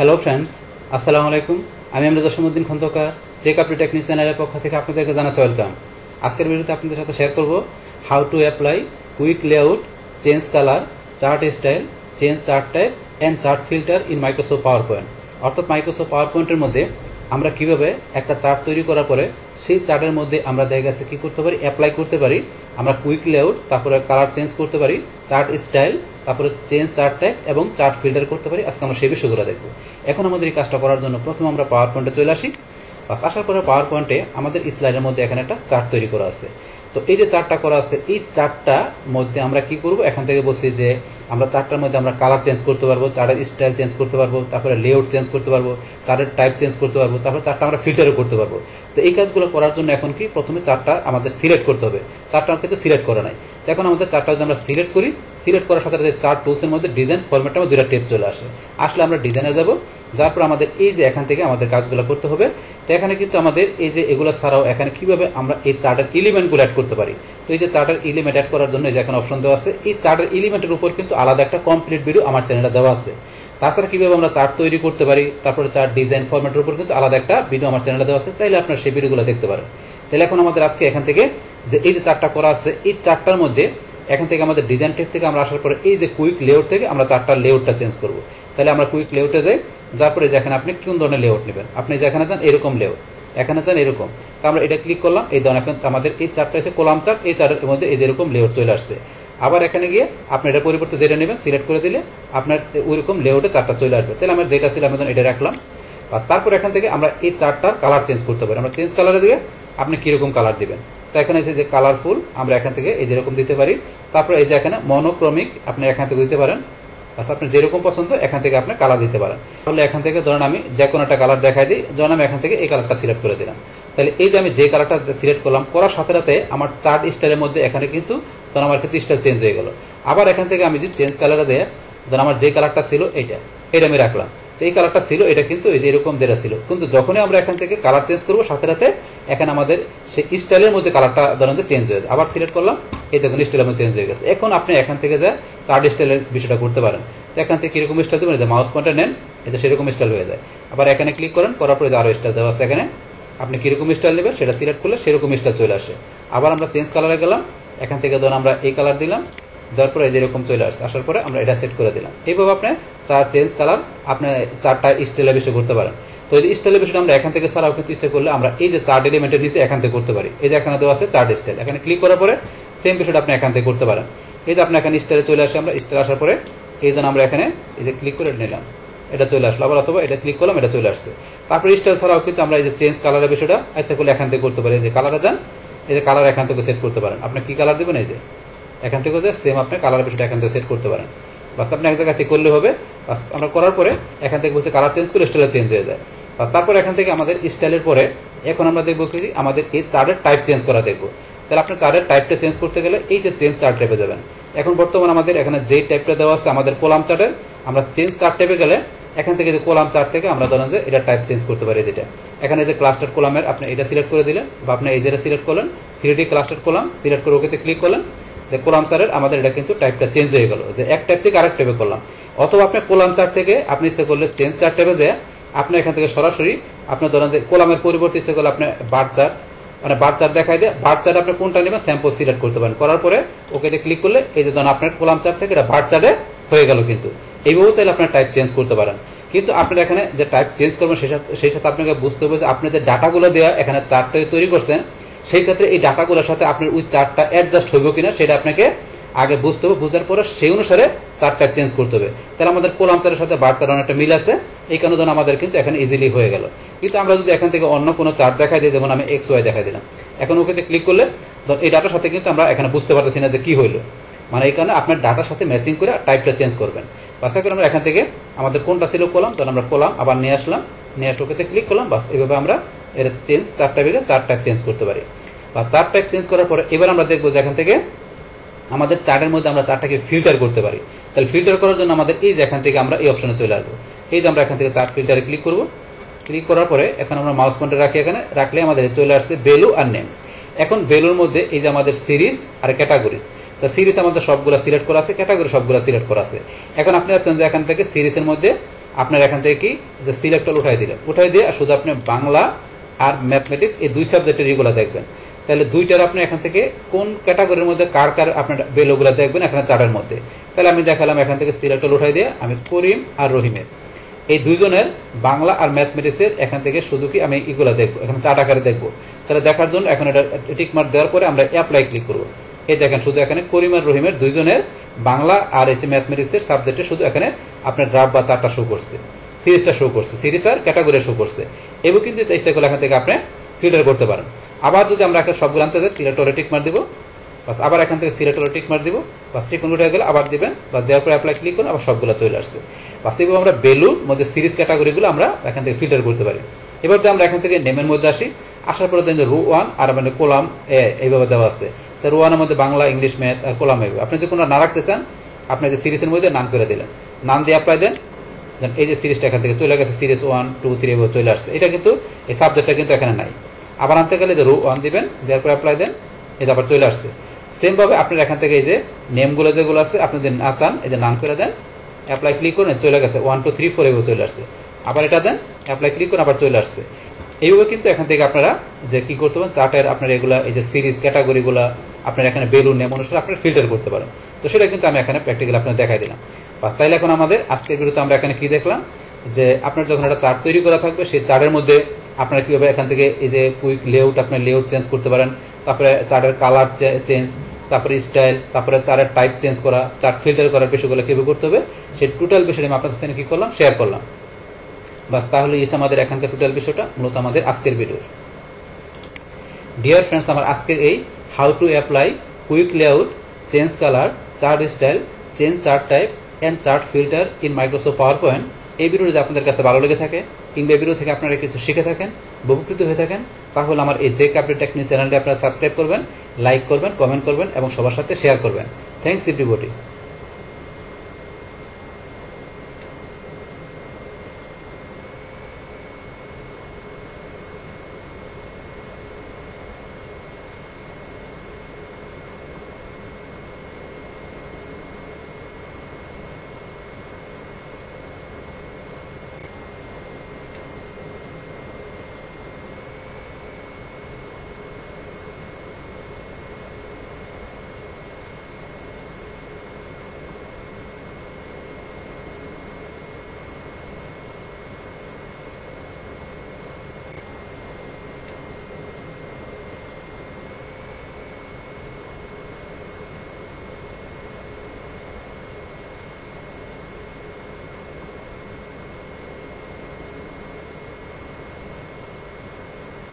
Hello friends, আসসালামু আলাইকুম। আমি আমরা Jasimuddin Khandaker check up technique চ্যানেলের পক্ষ থেকে আপনাদেরকে জানাচ্ছি ওয়েলকাম। আজকের ভিডিওতে আপনাদের সাথে শেয়ার করব how to apply quick layout, change colour, chart style, change chart type and chart filter in Microsoft PowerPoint. অর্থাৎ মাইক্রোসফট পাওয়ার পয়েন্টের মধ্যে আমরা কিভাবে একটা চার্ট তৈরি করার পরে সেই চার্টের মধ্যে আমরা দেখা গেছে কী করতে পারি, অ্যাপ্লাই করতে পারি। আমরা কুইক লেআউট, তারপরে কালার চেঞ্জ করতে পারি, চার্ট স্টাইল, তারপরে চেঞ্জ চার্ট টাইপ এবং চার্ট ফিল্টার করতে পারি। আজকে আমরা সেই বিষয়গুলো দেখব। এখন আমাদের এই কাজটা করার জন্য প্রথমে আমরা পাওয়ার পয়েন্টে চলে আসি। আসার পরে পাওয়ার পয়েন্টে আমাদের স্লাইডের মধ্যে এখানে একটা চার্ট তৈরি করা আছে। তো এই যে চার্টটা করা আছে, এই চার্টটার মধ্যে আমরা কি করব, এখান থেকে বলছি যে আমরা চার্টটার মধ্যে আমরা কালার চেঞ্জ করতে পারবো, চার্টের স্টাইল চেঞ্জ করতে পারবো, তারপরে লেআউট চেঞ্জ করতে পারবো, চার্টের টাইপ চেঞ্জ করতে পারবো, তারপরে চার্টটা আমরা ফিল্টারও করতে পারবো। তো এই কাজগুলো করার জন্য এখন কি প্রথমে চার্টটা আমাদের সিলেক্ট করতে হবে। চার্টটা কিন্তু সিলেক্ট করা নাই। এখন আমাদের চার্টটা যদি আমরা সিলেক্ট করি, সিলেক্ট করার সাথে সাথে চার্ট টুলসের মধ্যে ডিজাইন ফরম্যাটটা আমাদের দুটো টেপ চলে আসলে আমরা ডিজাইনে যাব। যার পর আমাদের এই যে এখান থেকে আমাদের কাজগুলো করতে হবে। তো এখানে কিন্তু আমাদের এই যে এগুলো ছাড়াও এখানে কিভাবে আমরা এই চার্টের এলিমেন্টগুলো অ্যাড করতে পারি। তো এই যে চার্টের এলিমেন্ট অ্যাড করার জন্য এই যে এখানে অপশন দেওয়া আছে, এই চার্টের এলিমেন্টের উপর কিন্তু আলাদা একটা কমপ্লিট ভিডিও আমার চ্যানেলে দেওয়া আছে। তাছাড়া কিভাবে আমরা চার্ট তৈরি করতে পারি, তারপরে চার্ট ডিজাইন ফরম্যাটের উপর কিন্তু আলাদা একটা ভিডিও আমার চ্যানেলে দেওয়া আছে, চাইলে আপনারা সেই ভিডিওগুলো দেখতে পারেন। তাহলে এখন আমাদের আজকে এখান থেকে যে এই যে চার্টটা করা আছে, এই চার্টটার মধ্যে এখান থেকে আমাদের ডিজাইন টেপ থেকে আমরা আসার পরে এই যে কুইক লেআউট থেকে আমরা চার্টটার লেআউটটা চেঞ্জ করব। তাহলে আমরা কুইক লেআউটে যাই, যার পরে যেখানে আপনি কোন ধরনের লেআউট নেবেন, আপনি যেখানে যান এরকম লেআউট, এখানে যান এরকম। তো আমরা এটা ক্লিক করলাম, এই ধরনের এখন আমাদের এই চার্টটা এসে কলাম চার্ট, এই চার্টের মধ্যে এই যেরকম লেআউট চলে আসছে। আবার এখানে গিয়ে আপনি এটা পরিবর্তে যেটা নেবেন সিলেক্ট করে দিলে আপনার ওইরকম লেআউটে চার্টটা চলে আসবে। তাহলে আমরা যেটা ছিল আমি এটা রাখলাম। বাস, তারপর এখান থেকে আমরা এই চার্টটার কালার চেঞ্জ করতে পারি। আমরা চেঞ্জ কালারে দিয়ে আপনি কীরকম কালার দিবেন। তো এখানে এসে যে কালারফুল আমরা এখান থেকে এই যেরকম দিতে পারি। তারপরে এই যে এখানে মনোক্রমিক আপনি এখান থেকে দিতে পারেন। আচ্ছা, আপনার যেরকম পছন্দ এখান থেকে আপনি কালার দিতে পারেন। তাহলে এখান থেকে ধরেন আমি যে কোনো একটা কালার দেখাই দিই, যেমন আমি এখান থেকে এই কালারটা সিলেক্ট করে দিলাম। তাহলে এই যে আমি যে কালারটা সিলেক্ট করলাম, করার সাথে সাথে আমার চার্ট স্টাইলের মধ্যে এখানে কিন্তু ধরুন আমার কিন্তু স্টাইল চেঞ্জ হয়ে গেল। আবার এখান থেকে আমি যদি চেঞ্জ কালারে যাই, ধরুন আমার যে কালারটা ছিল এটা আমি রাখলাম। তো এই কালারটা ছিল এটা কিন্তু এই যে এরকম যেটা ছিল, কিন্তু যখনই আমরা এখান থেকে কালার চেঞ্জ করবো সাথে সাথে এখানে আমাদের সেই স্টাইলের মধ্যে কালারটা ধরেন যে চেঞ্জ হয়ে যায়। আবার সিলেক্ট করলাম, এই দেখুন স্টাইলের মধ্যে চেঞ্জ হয়ে গেছে। এখন আপনি এখান থেকে যা চার্ট স্টাইলের বিষয়টা করতে পারেন। তো এখান থেকে কিরকম স্টাইল দেবেন, যে মাউস পয়েন্টার নেন, এটা সেরকম স্টাইল হয়ে যায়। আবার এখানে ক্লিক করেন, করার পরে আরও স্টাইল দেওয়া আছে, এখানে আপনি কিরকম স্টাইল নেবেন সেটা সিলেক্ট করলে সেরকম স্টাইল চলে আসে। আবার আমরা চেঞ্জ কালারে গেলাম, এখান থেকে ধরুন আমরা এই কালার দিলাম, দেওয়ার পরে যেরকম চলে আসছে, আসার পরে আমরা এটা সেট করে দিলাম। এইভাবে আপনি চার চেঞ্জ কালার আপনি চারটা স্টাইলের বিষয় করতে পারেন। তো এই যে স্টাইলের বিষয়টা আমরা এখান থেকে ছাড়াও কিন্তু ইচ্ছা করলে আমরা এই যে চার্ট এলিমেন্টের নিচে এখান থেকে করতে পারি। এই যে এখানে দেওয়া আছে চার্ট স্টাইল, এখানে ক্লিক করার পরে সেম বিষয়টা আপনি এখান থেকে করতে পারেন। এই যে আপনি এখানে স্টাইলে চলে আসে, আমরা স্টাইল আসার পরে এই জন্য আমরা এখানে এই যে ক্লিক করে নিলাম, এটা চলে আসলো। আবার অথবা এটা ক্লিক করলাম, এটা চলে আসছে। তারপরে স্টাইল ছাড়াও কিন্তু আমরা এই যে চেঞ্জ কালারের বিষয়টা ইচ্ছা করলে এখান থেকে করতে পারি। এই যে কালারে যান, এই যে কালার এখান থেকে সেট করতে পারেন। আপনি কি কালার দেবেন, এই যে এখান থেকে যে সেম আপনি কালারের বিষয়টা এখান থেকে সেট করতে পারেন। বাস, আপনি এক জায়গাতে করলে হবে। বাস, আমরা করার পরে এখান থেকে বসে কালার চেঞ্জ করে স্টাইল চেঞ্জ হয়ে যায়। বাস, তারপর এখান থেকে আমাদের স্টাইলের পরে এখন আমরা দেখবো কি আমাদের এই চার্টের টাইপ চেঞ্জ করা দেখবো। তাহলে আপনার চার্টের টাইপটা চেঞ্জ করতে গেলে এই যে চেঞ্জ চার্ট টাইপে যাবেন। এখন বর্তমানে আমাদের এখানে যেই টাইপটা দেওয়া আছে আমাদের কলাম চার্টের, আমরা চেঞ্জ চার্ট টাইপে গেলে এখান থেকে যে কলাম চার্ট থেকে আমরা ধরেন যে এটা টাইপ চেঞ্জ করতে পারি। যেটা এখানে যে ক্লাস্টার কলামের আপনি এটা সিলেক্ট করে দিলেন, বা আপনি এই যেটা সিলেক্ট করলেন 3D ক্লাস্টার কলাম সিলেক্ট করে ওকেতে ক্লিক করলেন, যে কলাম চার্টের আমাদের এটা কিন্তু টাইপটা চেঞ্জ হয়ে গেল, যে এক টাইপ থেকে আরেক টাইপে করলাম। অথবা আপনি কলাম চার্ট থেকে আপনি ইচ্ছা করলে চেঞ্জ চার্ট টাইপে যে আপনি এখান থেকে সরাসরি আপনি ধরেন যে কলামের পরিবর্তে ইচ্ছা করলে আপনি বার চার্ট, মানে বার চার্ট দেখাই দেয়, বার চার্ট আপনি কোনটা নেবেন স্যাম্পল সিলেক্ট করতে পারেন। করার পরে ওকেতে ক্লিক করলে এই যে ধরেন আপনার কলাম চার্ট থেকে এটা বার চার্টে হয়ে গেল। কিন্তু এইভাবেও চাইলে আপনার টাইপ চেঞ্জ করতে পারেন। কিন্তু আপনার এখানে যে টাইপ চেঞ্জ করবেন সেই সাথে আপনাকে বুঝতে হবে যে আপনি যে ডাটাগুলো দেওয়া এখানে চার্টটা তৈরি করছেন, সেই ক্ষেত্রে এই ডাটাগুলোর সাথে আপনার ওই চার্টটা অ্যাডজাস্ট হইব কিনা সেটা আপনাকে আগে বুঝতে হবে। বোঝার পরে সেই অনুসারে চার্টটা চেঞ্জ করতে হবে। তাহলে আমাদের কলাম চার্টের সাথে বার চার্ট অনেকটা মিল আছে, এই কারণে ধরুন আমাদের কিন্তু এখানে ইজিলি হয়ে গেল। কিন্তু আমরা যদি এখান থেকে অন্য কোনো চার্ট দেখাই দিই, যেমন আমি XY দেখাই দিলাম, এখন ওকে ক্লিক করলে এই ডাটার সাথে কিন্তু আমরা এখানে বুঝতে পারতেছি না যে কি হইলো। মানে এই কারণে আপনার ডাটার সাথে ম্যাচিং করে টাইপটা চেঞ্জ করবেন। বাস, এখন আমরা এখান থেকে আমাদের কোনটা ছিল কলাম, তখন আমরা কলাম আবার নিয়ে আসলাম, নিয়ে আসে ওকেতে ক্লিক করলাম। বাস, এইভাবে আমরা এর চেঞ্জ চার্ট টাইপে চার্ট টাইপ চেঞ্জ করতে পারি। বা চার্ট টাইপ চেঞ্জ করার পরে এবার আমরা দেখবো যে এখান থেকে আমাদের চার্টের মধ্যে আমরা চার্টটাকে ফিল্টার করতে পারি। তাহলে ফিল্টার করার জন্য আমাদের এই যে এখান থেকে আমরা এই অপশনে চলে আসবো। এই যে আমরা এখান থেকে চার্ট ফিল্টারে ক্লিক করবো। ক্লিক করার পরে এখন আমরা মাউস পয়েন্টার রাখি, এখানে রাখলে আমাদের চলে আসছে ভ্যালু আর নেমস। এখন ভ্যালুর মধ্যে এই যে আমাদের সিরিজ আর ক্যাটাগরিজ, তা সিরিজ আমাদের সবগুলো সিলেক্ট করা আছে, ক্যাটাগরি সবগুলো সিলেক্ট করা আছে। এখন আপনি চাচ্ছেন যে এখান থেকে সিরিজের মধ্যে আপনার এখান থেকে কি যে সিলেক্ট অল উঠাই দিয়ে শুধু আপনি বাংলা আর ম্যাথমেটিক্স এই দুই সাবজেক্টের এগুলো দেখবেন। তাহলে দুইটার আপনি এখান থেকে কোন ক্যাটাগরির মধ্যে কার কার আপনার ভ্যালুগুলো দেখবেন এখানে চার্টের মধ্যে। তাহলে আমি দেখালাম এখান থেকে সিলেক্ট অল উঠাই দিয়ে আমি করিম আর রহিমের এই দুইজনের বাংলা আর ম্যাথমেটিক্সের এখান থেকে শুধু কি আমি এগুলো দেখবো, এখানে চার্ট আকারে দেখবো। তাহলে দেখার জন্য এখন এটা টিক মার্ক দেওয়ার পরে আমরা অ্যাপ্লাই ক্লিক করবো। এই দেখেন শুধু এখানে করিম আর রহিমের দুইজনের বাংলা আর এসে ম্যাথমেটিক্সের সাবজেক্টে শুধু এখানে আপনার গ্রাফ বা চার্টটা শো করছে, সিরিজটা শো করছে, সিরিজ আর ক্যাটাগরি শো করছে। এবং কিন্তু চেষ্টা করলে এখান থেকে আপনি ফিল্টার করতে পারেন। আবার যদি আমরা এখন সবগুলো আনতে যাই সিলেক্ট অলে টিক মার্ক দিব, বাস আবার এখান থেকে সিলেক্ট অলে টিক মার্ক দিব, বাস টিক মার্ক উঠে গেলে আবার দিবেন, বা দেওয়ার পরে অ্যাপ্লাই ক্লিক করুন, আবার সবগুলো চলে আসছে। বাস এইভাবে আমরা ভ্যালুর মধ্যে সিরিজ ক্যাটাগরিগুলো আমরা এখান থেকে ফিল্টার করতে পারি। এবার যদি আমরা এখান থেকে নেমের মধ্যে আসি, আসার পরে দেখেন রো 1 আর মানে কলাম এইভাবে দেওয়া আছে। তো রো 1 এর মধ্যে বাংলা, ইংলিশ, ম্যাথ আর কলাম এইভাবে। আপনি যে কোনো না রাখতে চান আপনি যে সিরিজের মধ্যে নাম করে দিলেন, নাম দিয়ে অ্যাপ্লাই দেন, এই যে সিরিজটা এখান থেকে চলে গেছে, সিরিজ 1 2 3 এভাবে চলে আসছে। এটা কিন্তু এই সাবজেক্টটা কিন্তু এখানে নাই। আবার আনতে গেলে যে রো 1 দিবেন, দেওয়ার পরে অ্যাপ্লাই দেন, এই যে আবার চলে আসছে। সেম ভাবে আপনার এখান থেকে এই যে নেমগুলো যেগুলো আছে আপনি যদি না চান এই যে নাম করে দেন, অ্যাপ্লাই ক্লিক করেন, চলে গেছে 1 2 3 4 এভাবে চলে আসছে। আবার এটা দেন, অ্যাপ্লাই ক্লিক করেন, আবার চলে আসছে। এইভাবে কিন্তু এখান থেকে আপনারা যে কি করতে পারেন চার্টের আপনার এগুলা এই যে সিরিজ ক্যাটাগরিগুলো আপনার এখানে বেলু নেম অনুসারে আপনারা ফিল্টার করতে পারেন। তো সেটা কিন্তু আমি এখানে প্র্যাকটিক্যালি আপনাদের দেখাই দিলাম। বাস তাইলে এখন আমাদের আজকের ভিডিওতে আমরা এখানে কি দেখলাম যে আপনার যখন একটা চার্ট তৈরি করা থাকবে সেই চার্টের মধ্যে আপনারা কিভাবে এখান থেকে এই যে কুইক লেআউট আপনার লেআউট চেঞ্জ করতে পারেন, তারপরে চার্টের কালার চেঞ্জ, তারপরে স্টাইল, তারপরে চার্টের টাইপ চেঞ্জ করা, চার্ট ফিল্টার করার বিষয়গুলো কিভাবে করতে হবে সেই টোটাল বিষয়টা আমি আপনাদের সাথে কি করলাম শেয়ার করলাম। বাস তাহলে এই আমাদের এখানকার টোটাল বিষয়টা মূলত আমাদের আজকের ভিডিওর। ডিয়ার ফ্রেন্ডস, আমার আজকের এই how to apply quick layout, change colour, chart style, change chart type and chart filter in Microsoft PowerPoint এই ভিডিও যদি আপনাদের কাছে ভালো লেগে থাকে কিংবা ভিডিও থেকে আপনারা কিছু শিখে থাকেন, উপকৃত হয়ে থাকেন, তাহলে আমার এই যে ক্যাপিটাল টেকনিক চ্যানেলটি আপনারা সাবস্ক্রাইব করবেন, লাইক করবেন, কমেন্ট করবেন এবং সবার সাথে শেয়ার করবেন। Thanks everybody.